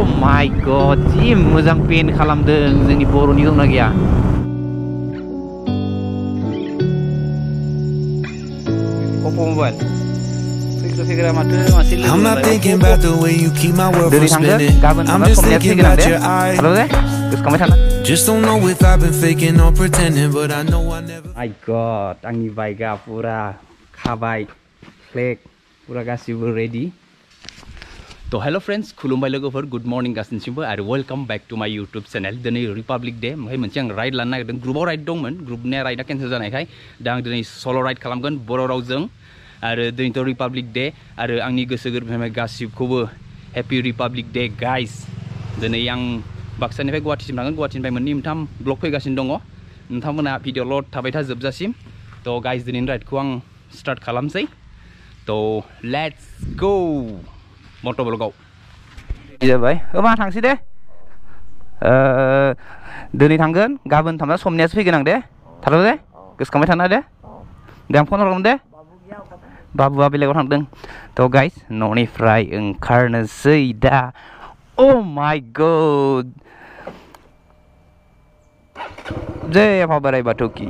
my god, jि मोजां pen खालामदों जोंनि बर'नि दंना गैया Oppo mobile I'm not thinking about the way you keep my world from spinning. I'm just thinking about your eyes. Just don't know if I've been faking or pretending, but I know I never. My god, आंनि बाइकआ पुरा खाबाय flag पुरा गासिबो ready तो hello friends खुलुमबाय लोगोफोर good morning गासिनिसिमबो आरो welcome back to my YouTube channel दिनै रिपब्लिक डे ओमफ्राय मोनसे आं राइड लानो नागिरदों ग्रुपआव राइड दंमोन ग्रुपनि राइडा केनसेल जानायखाय दा आं दिनै स'ल' राइड खालामगोन बर' रावजों आरो दिनैथ' रिपब्लिक डे आरो आंनि गोसो गोरबोनिफ्राय गासिबखौबो हेपि रिपब्लिक डे गाइस दिनै आं बाक्सानिफ्राय गुवाहाटीसिम थांगोन गुवाहाटीनिफ्राय मोननै मोनथाम ब्लग फैगासिनो दङ नोंथांमोना भिडिअ'ल' थाबाय था जोबजासिम थ' गाइस दिनैनि राइडखौ आं स्टार्ट खालामसै थ' लेट्स गो मट' ब्लगाव जाबाय मा थांसै दे दिनै थांगोन गाबोन थांबा समनियासो फैगोन आं दे थारौ दे गोसोखांबाय थाना दे आं फन हरगोन दे बाबुआ बेलेगाव थांदों थ' गाइस न'निफ्राय ओंखारनोसै दा Oh my god जय आफा बोराइ बाथौ की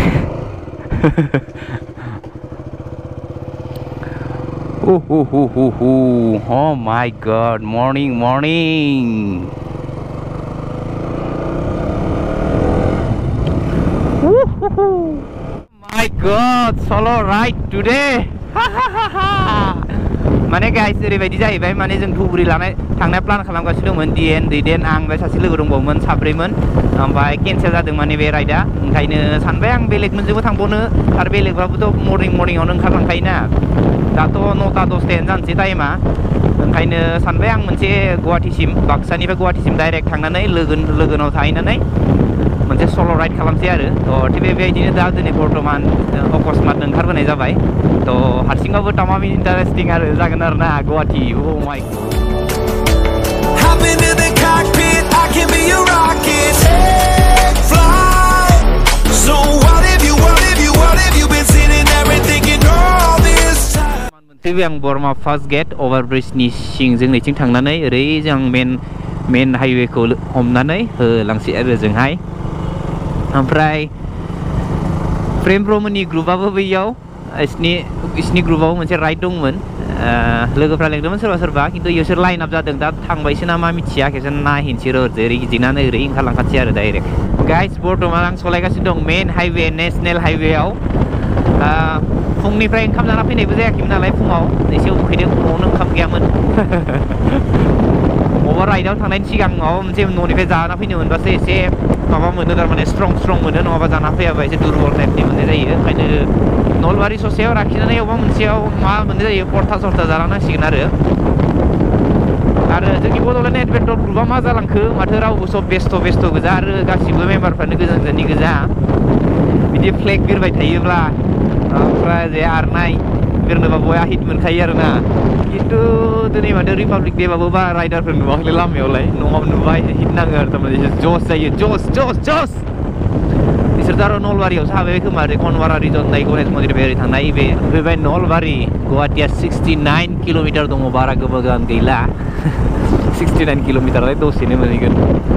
Oh my god morning My god solo ride today माने गाइस ओरैबायदि जाहैबाय माने जों धुबुरी थांनाय प्लान खालामगासिनो दंमोन दिएन दैदेन आं ओमफ्राय सासे लोगो दंबावोमोन साब्रैमोन ओमफ्राय केनसेल जादों माने बे राइडआ ओंखायनो सानबाय आं बेलेग मोनसेबो थांबावनो आरो बेलेगबाबोथ' मर्निंआवनो ओंखारलांखायोना दाथ' 9टा 10टायानो जानोसै टाइमा ओंखायनो सानबाय आं मोनसे गुवाहाटीसिम बाक्सानिफ्राय गुवाहाटीसिम डाइरेक्ट थांनानै लोगोनाव थाहैनानै मोनसे स'ल' राइड खालामसै आरो थ' थिग बेबायदिनो दा दिनै बर्थमान अकस्मात ओंखारबोनाय जाबाय थ' हारसिंबाबो तामामि इन्टारेस्टिं आरो जागोन आरो ना Guwahati Oh my Hop into the cockpit, I can be your rocket. Take flight. So what have you been sitting there and thinking all this time? मोनसे आं बरमा फार्स्ट गेट अभारब्रिजनि सिंजों नैथिं थांनानै ओरै जों मेन हाइवेखौ हमनानै होलांसै आरो जोंहाय ओमफ्राय प्रेम ब्रह्मनि ग्रुपआबो बैयाव इसनि ग्रुपआव मोनसे राइड दंमोन लोगोफ्रा लेंदोंमोन सोरबा खिन्थु इसोर लाइन आप जादों दा थांबायसो ना मा मिथिया खेबसे नायहैनोसै र' ओरै गिदिंनानै ओरै ओंखारलांखासै आरो डाइरेक्ट गाइस बर्थमान आं सलायगासिनो दं मेन हाइवे नेसनेल हाइवेआव फुंनिफ्राय ओंखाम जाना फैनायबो जायाखैमोन नालाय फुङाव एसे उखैदों न'आवनो ओंखाम गैयामोन बबेबा राइडआव थांनायनि सिगां माबा मोनसे न'निफ्राय जाना फैनो मोनबासो एसे माबा मोनो थारमाने स्ट्रं मोनो नङाबा जाना फैयाबा एसे दुरबल टाइपनि मोननाय जायो ओंखायनो नलबारि ससेयाव लाखिनानै अबेबा मोनसेयाव मा मोननाय जायो परथा जालांनांसिगोन आरो जोंनि बड'लेण्ड एडभेन्चर ग्रुपआ मा जालांखो माथो रावबो सब बेस्थ' गोजा आरो गासिबो मेम्बारफ्रानो गोजान गोजा बिदि फ्लेग बिरबाय थायोब्ला ओमफ्राय जे आरनाय बिरनोबा बया हिट मोनखायो आरोना खिन्थु दिनै माथो रिपाब्लिक डेबाबो बा राइडारफोर नुवाखैलै लामायावलाय न'आव नुबाय हिट नाङो आरो थारमाने जस जायो जस बिसोर दा नलबारियावसो हाबैबाय खोमा ओरै खनवारा रिजर्ट होननाय गणेश मन्दिरनिफ्राय ओरै थांनाय बे फैबाय नलबारि गुवाहाटीया 69 किल'मिटार दङ बारा गोबां गैला 69 किल'मिटारालाय दसेनो मोनहैगोन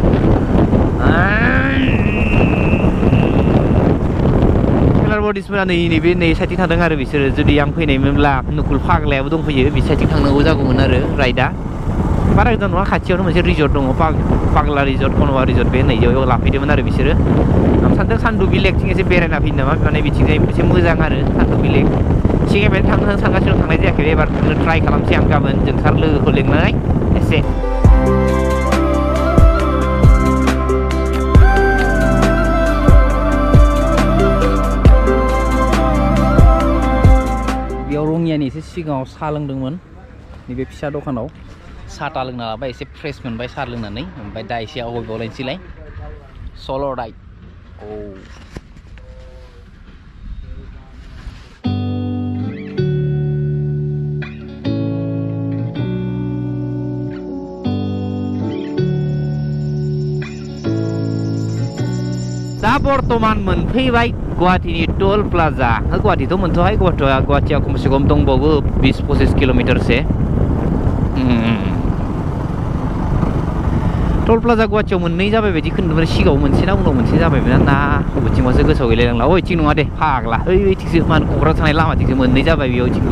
बडिसफोरा नैबे साइडथिं थांदों आरो बिसोरो जुदि आं फैनायमोनब्ला नुकुल फाग्लायाबो दंफैयो बि साइडथिं थांनांगौ जागौमोन आरो राइडआ बारा गोजान नङा खाथियावनो मोनसे रिजर्ट दङ पागला रिजर्ट कनवा रिजर्ट बे होननायाव लाफैदोंमोन आरो बिसोरो आं सानदों सानदु बिलेकथिं एसे बेरायना फैनो नामा माने बिथिंजाय एसे मोजां आरो सानदु बिलेक सिगांनिफ्रायनो थांनो सानगासिनो थांनाय जायाखै एबार थांनो ट्राइ खालामसै आं गाबोन जोंसार लोगोखौ लिंनानै एसे रङियानि एसे सिगाङाव साहा लोंदोंमोन नैबे फिसा दखानाव साहा लोंना लाबाय एसे फ्रेस मोनबाय साहा लोंनानै ओमफ्राय दा एसे आवगायबावलायनोसैलाय स'ल' राइड दा बर्थमान मोनफैबाय गुवाहाटीनि टल प्लाजा गुवाहाटीथ' मोनथ'हाय गुवाहाटीया खमसे खम दंबावो 20-25 किल'मिटारसो टल प्लाजा गुवाहाटीयाव मोननै जाबाय बायदि खोन्दोंमोन सिगाङाव मोनसे ना उनाव मोनसे जाबायमोन ना बबेथिंबासो गोसोआव गैलायलांला ओइथिं नङा दे फाग्ला ओइथिंसो मा होनो क'क्राझार थांनाय लामाथिंसो मोननै जाबाय बेयाव इथिंबो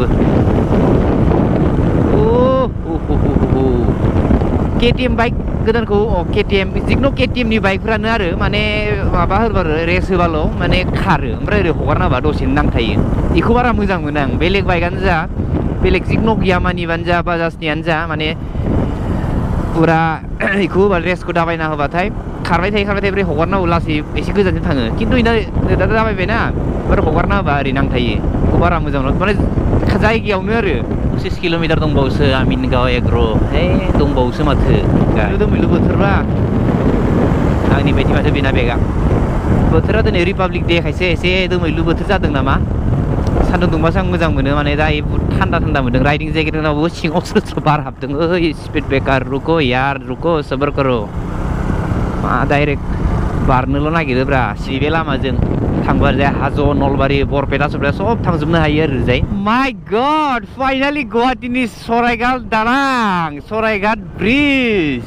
KTM बाइक गोदानखौ KTM जिखुनु KTM नि बाइकफ्रानो आरो माने माबा होबारो रेस होबाल' माने खारो ओमफ्राय ओरै हगारना होबा दसेनो नांथायो बेखौ बारा मोजां मोनो आं बेलेग बाइकआनो जा बेलेग जिखुनु यामानिबानो जा बाजाजनियानो जा माने पुरा बेखौ होबा रेसखौ दाबायना होबाथाय खारबाय थायो ओमफ्राय हगारना होबा लासै एसे गोजानजों थाङो खिन्थु दा जाबायना ओमफ्राय हगारना होबा ओरै नांथायो बेखौ बारा मोजां मोनो माने जायगायावनो आरो 25 किल'मिटार दंबावोसो आमिनगाव एग्र' हे दंबावोसो माथो दोमैलु बोथोरबा आंनि बायदि माथो बेना बेगा बोथोरा दिनै रिपाब्लिक डे खायसे एसे दोमैलु बोथोर जादों नामा सान्दुं दुंबासो आं मोजां मोनो माने दा थान्दा मोनदों राइडिं जेकेट होनावबो सिङाव स्रो बार हाबदों ओइ स्पिड ब्रेकार रुको यार रुको सबर करो मा डाइरेक्ट बारनोल' नागिरोब्रा सिबे लामाजों थांबा जाय हाज' नलबारि बरपेटा सब थांजोबनो हायो आरो जाय माय गड फाइनाली गुवाहाटीनि सराइघाट दालां सराइघाट ब्रिज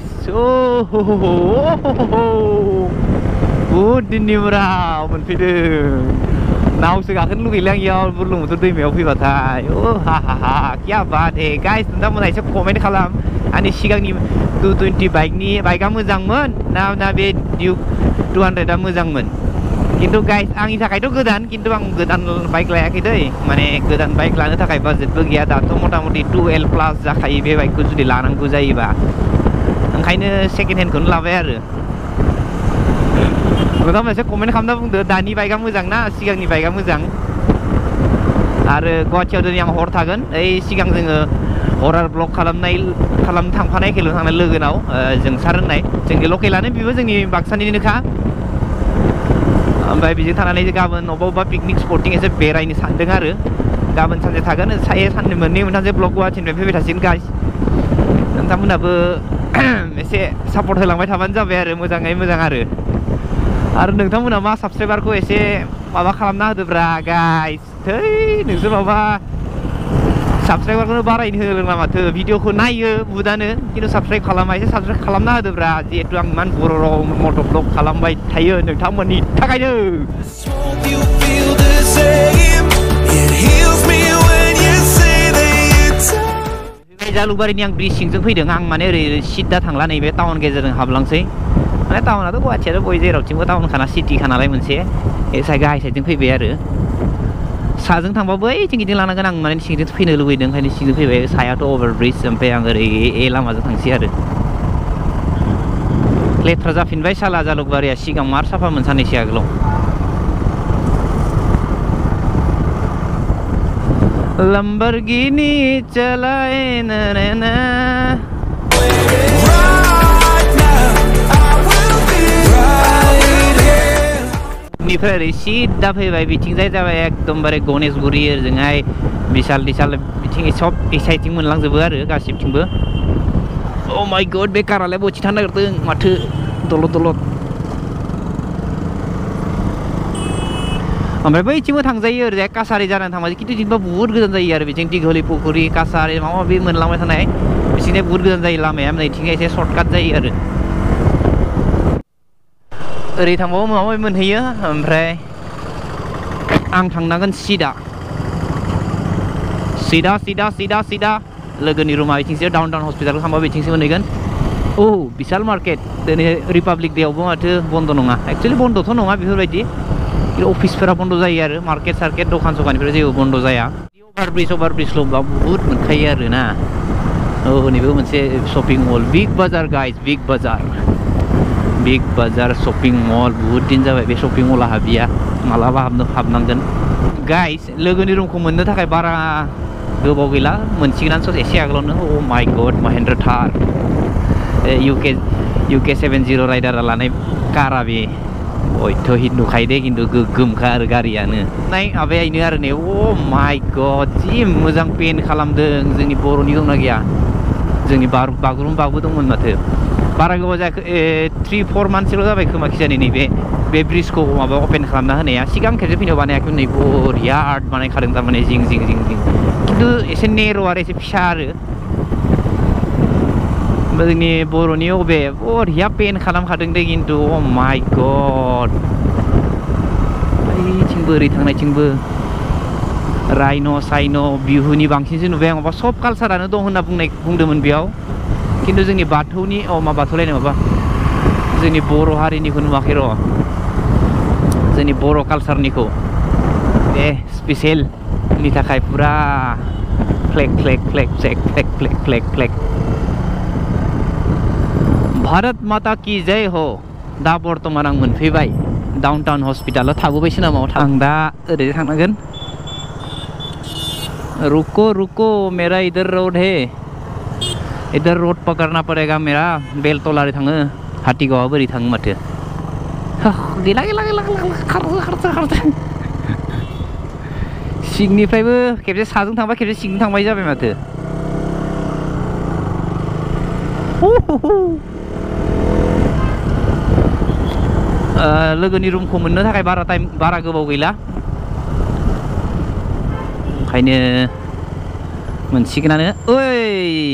बहुद दिननि उनाव मोनफैदों नावसो गाखोनो लुगैलै आं इयाव बुरलुंबुथुर दैमायाव फैबाथाय हा क्या बात हे गाइस नोंथांमोना एसे कमेन्ट खालाम आंनि सिगांनि 220 बाइकआ मोजांमोन ना बे डिउक 200 मोजांमोन किन्तु गाइस आंनि थाखायथ' गोदान किन्तु आं गोदान बाइक लायाखै दै माने गोदान बाइक लानो थाखाय बाजेटबो गैया दाथ' मथा-मथि 2L प्लास जाखायो बे बाइकखौ जुदि लानांगौ जायोबा ओंखायनो सेकेन्ड हेन्डखौनो लाबाय आरो नोंथांमोना एसे कमेन्ट खालामना बुंदो दानि बाइकआ मोजां ना सिगांनि बाइकआ मोजां आरो गुवाहाटीयाव दिनै आं हर थागोन ओइ सिगां जोङो हरार ब्लग खालामनो थांफानाय खेल थांनाय लोगोनाव जोंसार होननाय जोंनि लकेलानो बेबो जोंनि बाक्सानिनोखा ओमफ्राय बिजों थानानै गाबोन अबेबा पिकनिक स्पटिं एसे बेरायनो सानदों आरो गाबोन सानसे थागोन साननै मोननै मोनथामसो ब्लग गुवाहाटीनिफ्राय फैबाय थासिगोन गाइस नोंथांमोनाबो एसे सापर्ट होलांबाय थाबानो जाबाय आरो मोजाङै मोजां आरो नोंथांमोना मा साबसक्राइबारखौ एसे माबा खालामना होदोब्रा गाइस थै नोंसोर माबा साबसक्राइबारखौनो बारायनो होलोङा माथो भिडिअखौ नायो बुदानो किन्तु साबसक्राइब खालामा एसे साबसक्राइब खालामना होदोब्रा जिहेतु आं इमान बर' राव मट' ब्लग खालामबाय थायो नोंथांमोननि थाखायनो जालुकबारिनि आं ब्रिज सिंजों फैदों आं माने ओरै सिद्दा थांला नैबे टाउन गेजेरजों हाबलांसै माने टाउनाथ' गुवाहाटीयाथ' बय जेरावथिंबो टाउनखा सिटिखा नालाय मोनसे गाहाय साइडजों फैबाय आरो साजों थांबाबो ओइथिं गिदिं लानांगोन आं माने सिंजों फैनो लुबैदों ओंखायनो सिंजों फैबाय सायाथ' अभार ब्रिज ओमफ्राय आं ओरै लामाजों थांसै आरो लेथ्रा जाफिनबाय साला जालुकबारिया सिगां मार साफामोन साननैसो आगोलाव लम्बरगिनी चलाए ना निफ्राय ओरै सिद्दा फैबाय बिथिंजाय जाबाय एकदमबारे गणेशगुरि ओरैजोंहाय बिशाल बिथिं सब एक्साइटिं मोनलांजोबो आरो गासिबथिंबो अ माय गड बे कारालाय बथि थानो नागिरदों माथो दलद ओमफ्राय बैथिंबो थांजायो ओरैजाय कासारि जानानै थांबाय खिन्थु जोंबा बुहुद गोजान जायो आरो बिथिं दिघली पुखुरि कासारि माबा माबि मोनलांबाय थानाय बिथिंजाय बुहुद गोजान जायो लामाया नैथिंजाय एसे सर्टकाट जायो आरो ओरै थांबाबो माबा माबि मोनहैयो ओमफ्राय आं थांनांगोन सिदा लोगोनि रुमा बिथिंसो डाउन हस्पिटालाव थांबा बिथिंसो मोनहैगोन औ बिशाल मार्केट दिनै रिपाब्लिक डेआवबो माथो बन्द' नङा एक्चुवेलि बन्द'थ' नङा बेफोरबायदि अफिसफोरा बन्द' जायो आरो मार्केट सार्केट दखान सखाननिफ्राय जेबो बन्द' जाया अभार ब्रिजल' बुहुद मोनखायो आरो ना औ नैबे मोनसे शपिं मल बिग बाजार गाइस बिग बाजार शपिं मल बुहुद दिन जाबाय बे शपिं मला हाबिया मालाबा हाबनांगोन गाइस लोगोनि रुमखौ मोननो थाखाय बारा गोबाव गैला मोनसिगोनानो एसे आगोलावनो अ माय गड महेन्द्र थार UK 70 राइडारा लानाय कारा बे हयथ' हिट नुखायो दे खिन्थु गोगोमखा आरो गारियानो नाय माबायैनो आरो ने अ माय गड जि मोजां पेन्ट खालामदों जोंनि बर'नि दंना गैया जोंनि बागुरुम्बाबो दंमोन माथो बारा गोबाव जायाखै 3-4 मान्थसोल' जाबाय खोमा खिजानि नैबे ब्रिजखौ माबा अपेन खालामना होनाया सिगां खेबसे फैनायाव बानायाखै नै बरिया आर्ट बानायखादों थारमाने जिं खिन्थु एसे नेर' आरो एसे फिसा आरो जोंनि बर'नि अबे बरिया पेन खालामखादों दे खिन्थु अ माय गड ओइथिंबो ओरै थांनायथिंबो रायन' सायन' बिहुनि बांसिनसो नुबाय आं माबा सब कालसारानो दं होनना बुंदोंमोन बेयाव खिन्थु जोंनि बाथौनि मा बाथौलायनो माबा जोंनि बर' हारिनिखौ नुवाखै र' जोंनि बर' कालसारनिखौ दे स्पेसियेलनि थाखाय पुरा flag flag flag flag flag flag flag flag Bharat माता की जय हो दा बर्तमान आं मोनफैबाय डाउन टाउन हस्पिटालाव थाबोबायसो नामा आं दा ओरै थांनांगोन रुको रुको मेरा इधर रोड है इधर रोड पकड़ना पड़ेगा मेरा बेलतलारि थाङो हातिगावा बोरै थाङो माथो गैला गैला गैला खारदो सिंनिफ्रायबो खेबसे साजों थांबा खेबसे सिंजों थांबाय जाबाय माथो लोगोनि रुमखौ मोननो थाखाय बारा गोबाव गैला ओंखायनो मोनसिगोनानो ओइ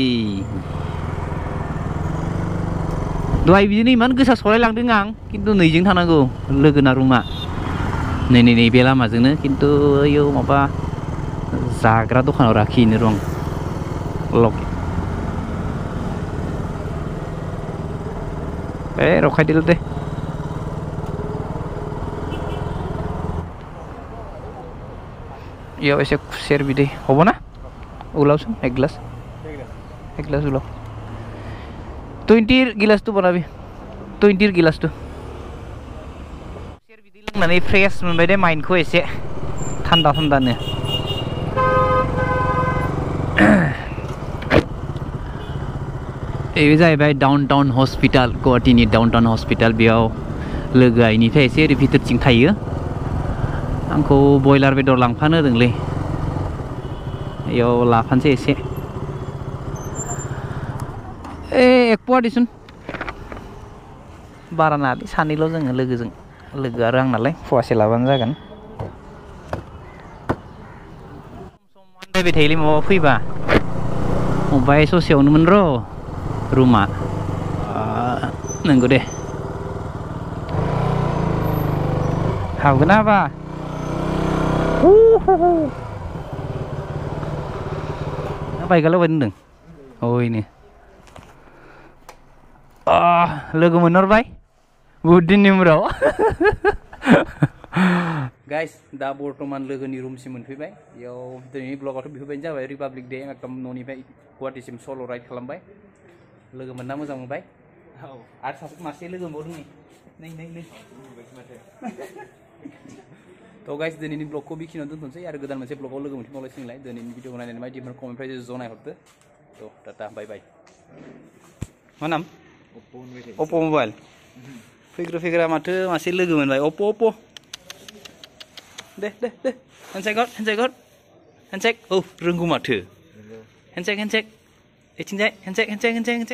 दहाय बिदिनो इमान गोसा सलायलांदों आं खिन्थु नैजों थांनांगौ लोगोना रुमा नै बे लामाजोंनो खिन्थु ओइयो माबा जाग्रा दखानाव राखिनो रं लक रखायदो दे इयाव एसे खुसेर बिदै हब ना उलावसो एक गिलास उलाव 20 गिलास तो बनाबी 20 गिलास तो खुसेर बिदै लोंनानै फ्रेश मोनबाय दे माइन्डखौ एसे थान्दा थान्दानो बे जाहैबाय डाउन टाउन हस्पिटाल गुवाहाटीनि डाउन टाउन हस्पिटाल बेयाव लोगोआ इनिफ्राय एसे ओरै भितरथिं थायो आंखौ बयलार बेदर लांफानो होदोंलै इयाव लाफानोसै एसे एक पवा दिसुन बारा नाङालै सानैल' जोङो लोगो आरो आं नालाय फवासे लाबानो जागोन सम आन्दायबाय थायोलै माबा फैबा ओमफ्राय ससेयावनोमोन र' रुमा नंगौ दे हाबगोन ना हाबा बाइकआलाय बायदि होनदों ओइनो लोगो मोनहरबाय बहुद दिननि उनाव गाइस दा बर्तमान लोगोनि रुमसिम मोनफैबाय बेयाव दिनैनि ब्लगावथ' बेफोरबायदि जाबाय रिपाब्लिक डे एकदम न'निफ्राय गुवाहाटीसिम सल' राइड खालामबाय लोगो मोनना मोजां मोनबाय आरो सासे मासे लोगो मोनबावदों नै तो गाइस दिनैनि ब्लगखौ बेखिनियाव दोनथ'नोसै आरो गोदान मोनसे ब्लगाव लोगो मोनफिनबावलायसिगोनलाय दिनैनि भिडिअखौ नायनानै माबायदि कमेन्टनिफ्राय ज' नायहरदो तो टाटा बाय बाय मा नाम अप्प' मबाइल फैग्रा माथो मासे लोगो मोनबाय अप्प' दे हेन्डसेक औ रोंगौ माथो हेन्डसेक इथिंजाय हेन्डसेक